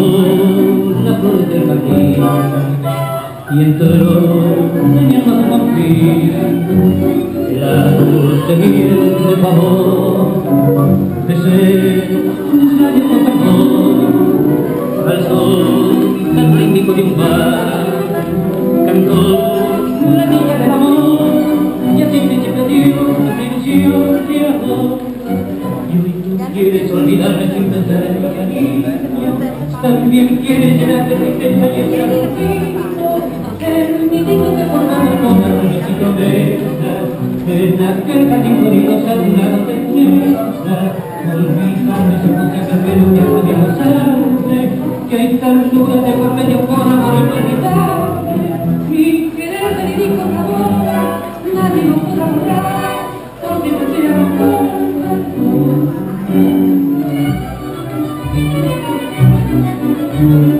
la flor del jardín y entró soñando a cumplir la dulce miel de favor de ser un rayo al sol tan rítmico de un bar cantó la niña del amor y así se perdió la ilusión de amor. Quieres olvidarme sin pensar en mi cariño, también quieres llenarte de tristeza y escalofrío. El niñito que formaba con el rojito en aquel jardín bonito saturado de tristeza. Olvidarme esa cosa que no te podía pasarme, que hay tan dudas de por medio por amor inolvidable. Mi querer te dedico a boca, nadie lo podrá borrar, porque no te amo. Thank you.